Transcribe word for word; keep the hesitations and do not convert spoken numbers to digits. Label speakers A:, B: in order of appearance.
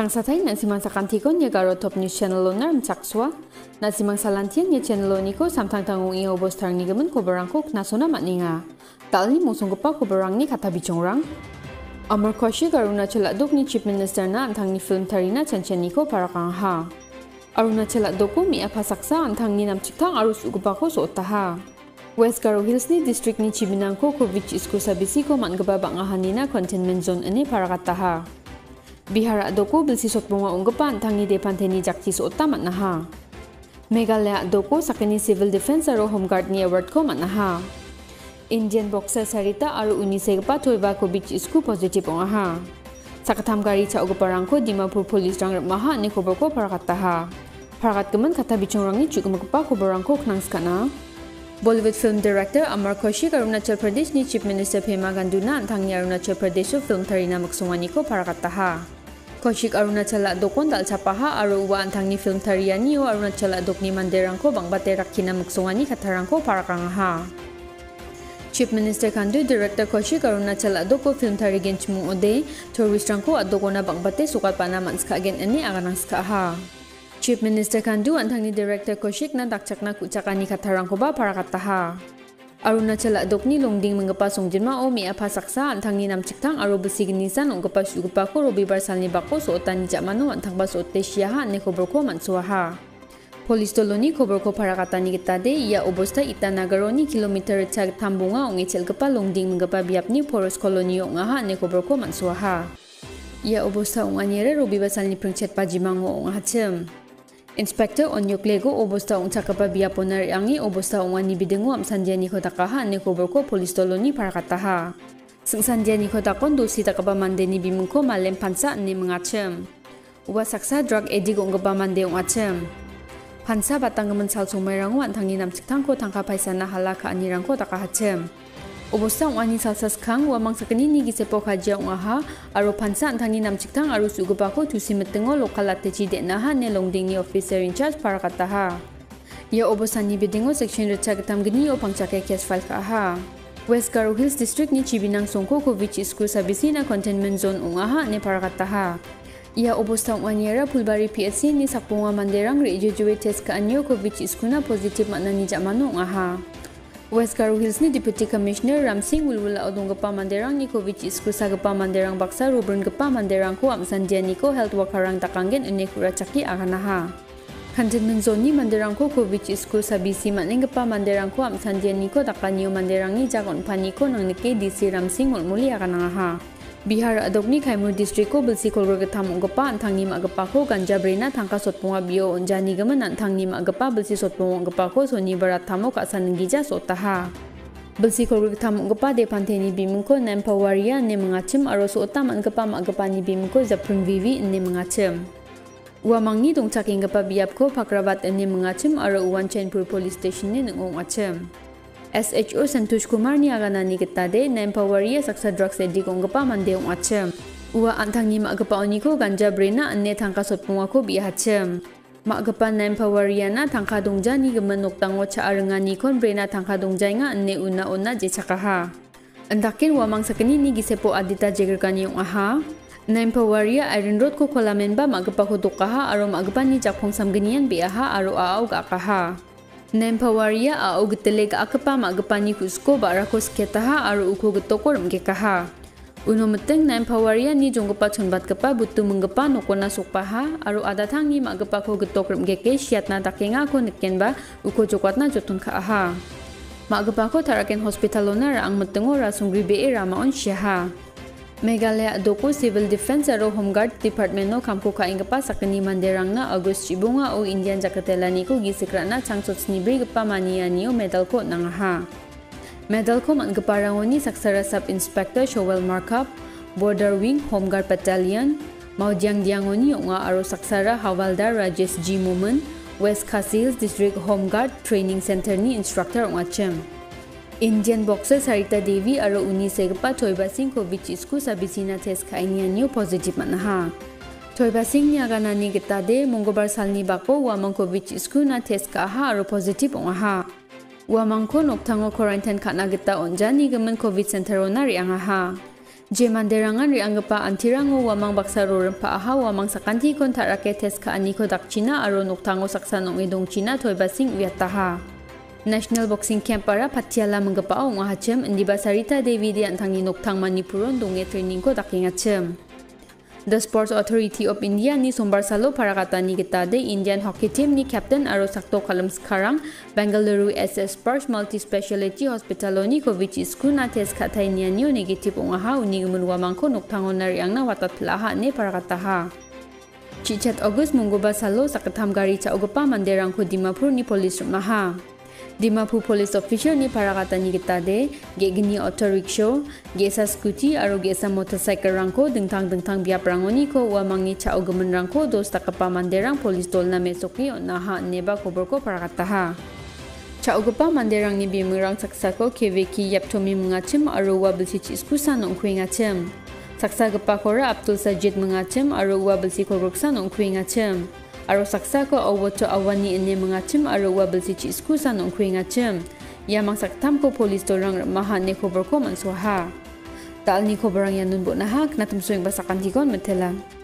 A: Sangsatai na simang sakantikon ya garo top news channel lonar mchakswa na simang salantian ya channel loniko samtang tanggung iya obos tarang ni gaman ko barangko nasona matninga talni musung gepa ko barang ni kata bicongrang Amar Koshi Arunachal Adok ni Chief Minister na antang ni film tarina chanchaniko parakang ha Arunachal Adoko mi apasaksa antang ni namchiktang arus ugupako so taha West Garo Hills ni district ni Chibinangko ko which is ko sabisi ko man gaba bangahanina containment zone ani parakataha Bihar Adoko bilsi sotbunga unggapan tangi depanteni jakti so tamat naha. Meghalaya Adoko sakani civil defense aro home guard ni award ko manaha. Indian boxer Sarita aro unise gapa toiba ko beach isku positive ongaha. Sakatam gari cha ugaparang ko Dimapur police rang maha ni kobar ko parakataha. Parakat keman kata bicong rang ni juga magpa ko barang ko knang skana. Bollywood film director Amar Koshi Arunachal Pradesh ni Chief Minister Pema Gandu na antang ni Arunachal Pradesh film tarina magsungani ko parakataha. Koshik Arunachal Adokon dal chapaha aro uwa antang ni film tariani o Arunachal Adok ni manderang ko bang baterak kina magsungani katarang ko parakangaha. Chief Minister Kandu Director Koshik Arunachal Adoko film tarigen chmung ode tourist rangko Adokona bang bate sukat panaman ska gen ani aganang ska ha. Chief Minister Kandu antang ni Director Koshik na dakchakna kucakani katarang ko ba parakataha. Arunachal Adok ni longding menggapa songjinma o mi apa saksa antang ni namchiktang aro besi genisan ongapa sugapa ko robi barsal ni bako so otani jamanu antang ba so teshiaha ne kober ko mansuaha. Polis toloni kober ko parakatani kita de ia obosta itanagaroni kilometer cak tambunga ongechel gapa longding menggapa biap ni poros koloni ongaha ne kober ko mansuaha. Ia obosta onganyere robi barsal ni prengchet pajimango ongahacem. Inspector Onyok Lego obosta ong cakapa biya ponar yangi obosta ong ani bidengo am sanjani kotakaha ne koberko polis toloni parakataha. Seng sanjani kotakon dosi takapa mandeni bimungko malem pansa ne mengacem. Uba saksa drug addict ong gaba mande ong acem. Pansa batang gemen sal sumerangwa antangi namciktangko tangka paisana halaka anirangko takahacem. Obosta ong ani salsas kang wamang sakani ni gisepo kaja ong aha aro pansa antangi namciktang arus ugupako tusi metengo lokal ateci deknaha ne longding ni officer in charge parakataha. Ya obosta ni bidengo section recha getam geni o pangcake case file ka aha. West Garo Hills district ni Chibinang Songko ko which is school sabisi na containment zone ong aha ne parakataha. Ya obosta ong anyera Pulbari P S C ni sakpunga manderang re-evaluate test ka anyo ko which is kuna positive makna ni jamano ong aha. West Garo Hills ni Deputy Commissioner Ramsing Wulwula odong gapa manderang ni Covid isku sa gapa manderang baksa rubern gapa manderang ko am sandiani ko health worker rang takanggen une kuracaki aganaha. Containment zone ni manderang ko Covid isku sa bisi matning gapa manderang ko am sandiani ko takanyo manderang ni jagon paniko nang nike D C Ramsing mulmuli aganaha. Bihar Adok ni Kaimur district ko bilsi kolro gatam gapa antang ni magapa ko ganja brena tangka sotpunga bio onjani gaman antang ni magapa bilsi sotpunga gapa ko soni barat tamo ka sanengija sotaha. Bilsi kolro gatam gapa de panteni bimungko Nampawaria ne mengacem aro sota man gapa magapa ni bimungko Zaprung Vivi ne mengacem. Uamang ni dongcaking gapa biap ko Pakrabat ne mengacem aro Uwan Chainpur police station ne nengong acem. S H O Santosh Kumar ni aganani ketade Nampawaria saksa drugs addict ong gapa mandeong acem. Ua antang ni magapa oniko ganja brena anne tangka sotpunga ko biahacem. Magapa Nampawaria na tangka dongja ni gemen noktango cha arengani kon brena tangka dongja nga anne una una je chakaha. Antakin wamang sakani ni gisepo adita jegerkani ong aha. Nampawaria Iron Road ko kolamen ba magapa ko dokaha aro magapa ni jakpong samgenian biaha aro aau gakaha. Nampawaria au giteleg akapa magapani kusko barako sketaha aro uko getokor mgekaha. Uno meteng Nampawaria ni jonggapa chonbat kapa butu menggapa nokona sokpaha aro adatang ni magapa ko getokor mgeke siatna takenga ko nekenba uko jokwatna jotun ka aha. Magapa ko taraken hospitalona raang metengo rasungri be ramaon syaha. Meghalaya Adoko Civil Defense aro Home Guard Department no kamko kainggapa sakani manderang na August Chibunga o Indian Jakatelani ko gisikrana changsot snibri gapa maniani o medal ko nangaha. Medal ko manggaparangoni saksara Sub Inspector Showell Markup, Border Wing Home Guard Battalion, Maudiang Diangoni o nga aro saksara Hawaldar Rajesh G. Muman, West Khasi Hills District Home Guard Training Center ni instructor o ngacem. Indian boxer Sarita Devi aro unise gapa Toiba Singh ko which isku sabisina test kainian new positive manaha. Toiba Singh ni aganani getade monggobar salni bako wamang ko which isku na test ka aha aro positive ong aha. Wamang ko noktango quarantine kana geta onjani gemen COVID center onari ang aha. Je manderangan ri anggepa antirango wamang baksaro rempa aha wamang sakanti kon tarake tes ka aniko dakchina aro noktango saksa nong edong China toy basing wiataha. National Boxing Camp para Patiala menggepao ngahacem indiba Sarita Devi di antangi noktang Manipuron donge training ko dakingacem. The Sports Authority of India ni sombar salo para kata ni kita de Indian Hockey Team ni Captain aro sakto kalam sekarang Bengaluru S S Sparks Multi Speciality Hospital ni COVID iskuna tes kata nianyo negatif ungaha uni gemenwa mangko noktangon nari angna watat pelaha ne para kata ha. Cichat August munggoba salo sakatam gari ca ogopa manderang ko Dimapur ni polis rumaha. Dimapur police official ni para kata ni kita de ge gini auto rickshaw ge sa scooty aro ge sa motorcycle rangko dengtang dengtang biap rangoni ko wamang ni cha ogemen rangko dos takapa manderang police tol na mesoki na ha neba kober ko para kata ha. Cha ogepa manderang ni bimerang saksa ko keveki yaptomi mengacem aro wa belsi iskusa nong kuingacem. Saksa gepa kora Abdul Sajid mengacem aro wa belsi koroksa nong kuingacem. Aro saksa ko awoto awani ene mengacem aro wa belsi iskusa nong kuingacem. Ya mang saktam ko polis tolong maha ne kober ko mansuha. Tal ni koberang yan nun bo na ha knatum suing basakan tikon metela.